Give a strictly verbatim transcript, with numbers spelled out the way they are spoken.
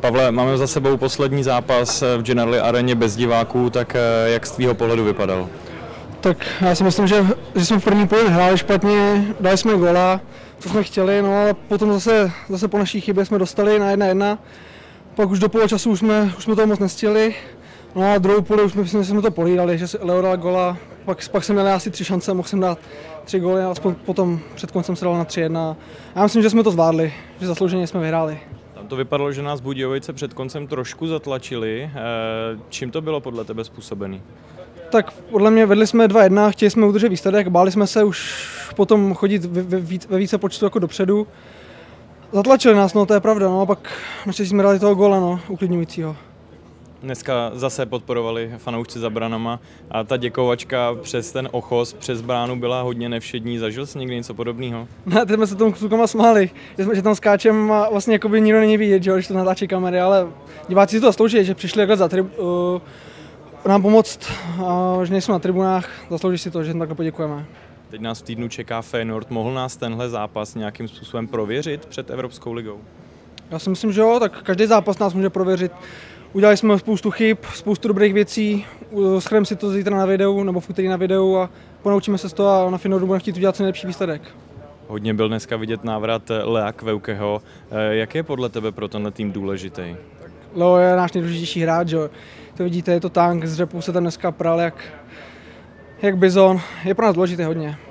Pavle, máme za sebou poslední zápas v Generali areně bez diváků, tak jak z tvýho pohledu vypadal? Tak já si myslím, že, že jsme v první polovině hráli špatně, dali jsme góla, co jsme chtěli, no a potom zase, zase po naší chybě jsme dostali na jedna jedna. Pak už do poločasu už jsme, už jsme toho moc nestihli. No a druhou půli už jsme, jsme to polídali, že Leo dal góla, pak, pak jsem měl asi tři šance, mohl jsem dát tři góly a potom před koncem se dal na tři jedna. Já myslím, že jsme to zvládli, že zaslouženě jsme vyhráli. Tam to vypadalo, že nás Budějovice před koncem trošku zatlačili. Čím to bylo podle tebe způsobený? Tak podle mě vedli jsme dva jedna, chtěli jsme udržet výsledek, báli jsme se už potom chodit ve, ve více počtu jako dopředu. Zatlačili nás, no to je pravda, no a pak naštěstí jsme dali toho góla, no, uklidňujícího. Dneska zase podporovali fanoušci za branama a ta děkovačka přes ten ochos, přes bránu byla hodně nevšední. Zažil jsi někdy něco podobného? Ne, teď jsme se tomu klukama smáli, že, jsme, že tam skáčem a vlastně jakoby nikdo není vidět, že, když to natáčí kamery, ale diváci si to zaslouží, že přišli takhle za trib, uh, nám pomoct, a že nejsou na tribunách, zaslouží si to, že jim takhle poděkujeme. Teď nás v týdnu čeká Feyenoord. Mohl nás tenhle zápas nějakým způsobem prověřit před Evropskou ligou? Já si myslím, že jo, tak každý zápas nás může prověřit. Udělali jsme spoustu chyb, spoustu dobrých věcí, schrneme si to zítra na videu nebo v úterý na videu a ponaučíme se z toho a na Feyenoordu budeme chtít udělat co nejlepší výsledek. Hodně byl dneska vidět návrat Lea Kveukeho. Jak je podle tebe pro tenhle tým důležitý? Leo je náš nejdůležitější hráč, jo. To vidíte, je to tank, z řepů se tam dneska pral jak, jak bizon. Je pro nás důležitý hodně.